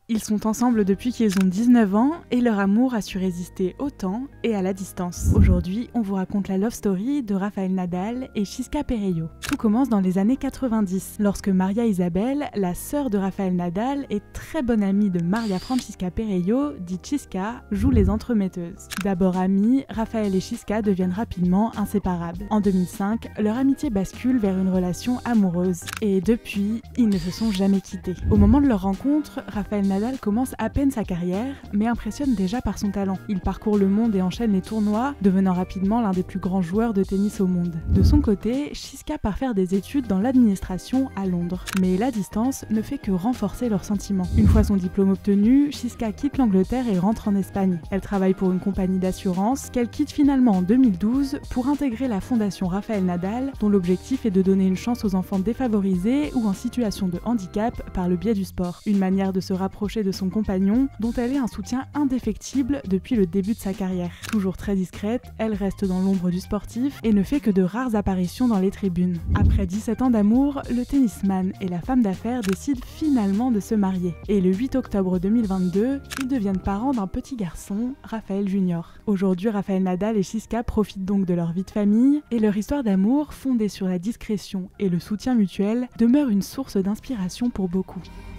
Ils sont ensemble depuis qu'ils ont 19 ans et leur amour a su résister au temps et à la distance. Aujourd'hui, on vous raconte la love story de Rafael Nadal et Chisca Perello. Tout commence dans les années 90, lorsque Maria Isabel, la sœur de Rafael Nadal et très bonne amie de Maria Francisca Perello, dit Chisca, joue les entremetteuses. D'abord amis, Rafael et Chisca deviennent rapidement inséparables. En 2005, leur amitié bascule vers une relation amoureuse. Et depuis, ils ne se sont jamais quittés. Au moment de leur rencontre, Rafael Nadal commence à peine sa carrière, mais impressionne déjà par son talent. Il parcourt le monde et enchaîne les tournois, devenant rapidement l'un des plus grands joueurs de tennis au monde. De son côté, Chisca part faire des études dans l'administration à Londres. Mais la distance ne fait que renforcer leurs sentiments. Une fois son diplôme obtenu, Chisca quitte l'Angleterre et rentre en Espagne. Elle travaille pour une compagnie d'assurance qu'elle quitte finalement en 2012 pour intégrer la fondation Rafael Nadal, dont l'objectif est de donner une chance aux enfants défavorisés ou en situation de handicap par le biais du sport. Une manière de se rapprocher de son compagnon, dont elle est un soutien indéfectible depuis le début de sa carrière. Toujours très discrète, elle reste dans l'ombre du sportif et ne fait que de rares apparitions dans les tribunes. Après 17 ans d'amour, le tennisman et la femme d'affaires décident finalement de se marier. Et le 8 octobre 2022, ils deviennent parents d'un petit garçon, Raphaël Junior. Aujourd'hui, Rafael Nadal et Chisca profitent donc de leur vie de famille et leur histoire d'amour, fondée sur la discrétion et le soutien mutuel, demeure une source d'inspiration pour beaucoup.